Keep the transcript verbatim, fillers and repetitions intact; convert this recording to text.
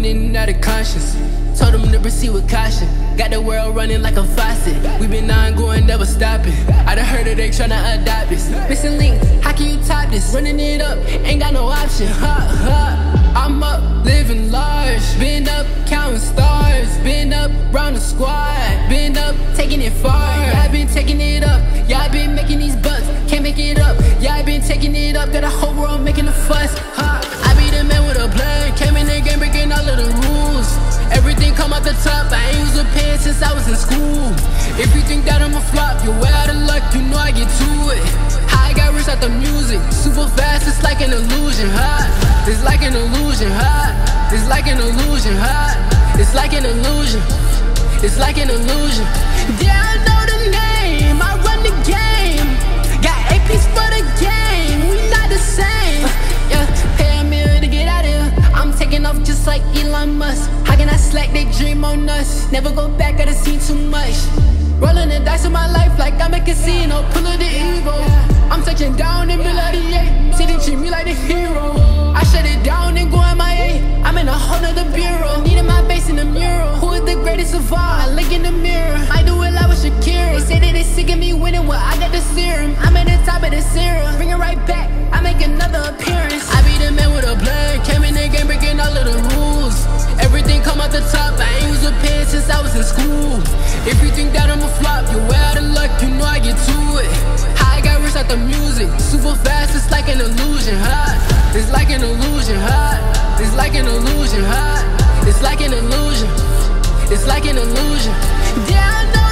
running in and out of conscience. Told them to proceed with caution. Got the world running like a faucet. We been ongoing, never stopping. I done heard that they tryna adopt this. Missing link, how can you top this? Running it up, ain't got no option. Ha ha. I'm up, living large. Been up, counting stars. Been up, round the squad. Been up, taking it far. Yeah, I been taking it up. Yeah, I been making these bucks. Can't make it up. Yeah, I been taking it up. Got a whole world making a fuss. Ha. I be the man with a plan. Came in the game breaking all of the rules. Everything come out the top, I ain't used a pen since I was in school. If you think that I'm a flop, you're way out of luck, you know I get to it. How I got rich out the music, super fast, it's like an illusion, huh? It's like an illusion, huh? It's like an illusion, huh? It's like an illusion, it's like an illusion. Yeah, I know the name, I run the game. Got A Ps for the game, we not the same. Yeah, pay a million to get out of here. I'm taking off just like Elon Musk. How can I slack, they dream on us? Never go back, gotta see too much. Rolling the dice of my life like I'm a casino, pull of the evil. I'm touching down in middle of the eight. See they treat me like a hero. I shut it down and go M I A. I'm in a whole nother bureau, needing my face in the mural. Who is the greatest of all? I look in the mirror, I do it like with Shakira. They say that they sick of me winning, well I got the serum. I'm at the top of the serum, bring it right back, I make another appearance. I be the man with a plan, came in the game breaking all of the rules. Everything come out the top, I ain't used a pen since I was in school. If you think that I'm a flop, you're way out of luck, you know I get to it. How I got rich out the music, super fast, it's like an illusion, huh? It's like an illusion, huh? It's like an illusion, huh? It's like an illusion, it's like an illusion. Yeah, I know